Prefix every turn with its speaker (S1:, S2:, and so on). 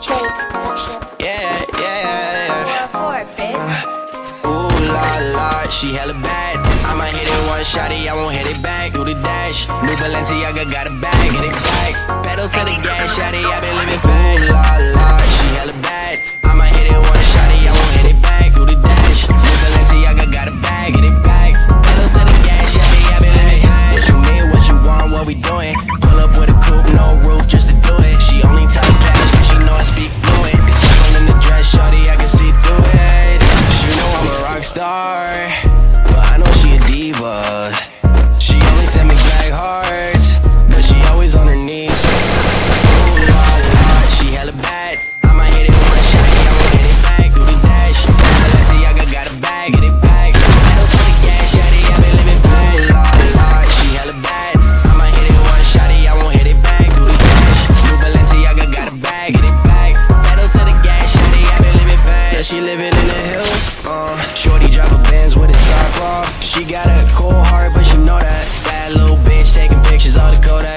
S1: Drake Productions.
S2: Yeah, yeah, yeah.
S1: 404, bitch.
S2: Ooh la la, she hella bad. I might hit it one shotty, I won't hit it back. Do the dash, new Balenciaga got a bag, get it back. Pedal to the gas, shotty, I been living fast. Ooh la la, she hella bad. I might hit it one shotty, I won't hit it back. Do the dash, new Balenciaga got a bag, get it back. Pedal to the gas, shotty, I been living fast. What you need, what you want, what we doing? Pull up with a coupe, no roof, just to do it. She only talk cash, cause she know I speak fluent. All in the dress, shorty, I can see through it. She know I'm a rock star, but I know she a diva. She only send me black hearts, but she always on her knees. Ooh la la, she hella bad. I might hit it one shot, I won't hit it back. Do the dash, Balenciaga got a bag, get it back. Pedal to the gas, shawty, I been living fast. Ooh la la, she hella bad. I might hit it one shot, I won't hit it back. Do the dash, new Balenciaga got a bag, get it back. Pedal to the gas, shawty, I been living fast. Yeah, she living in the hills. Shorty drive a Benz with a top off. She got a cold heart, but she know that. Bad little bitch taking pictures all the Kodak.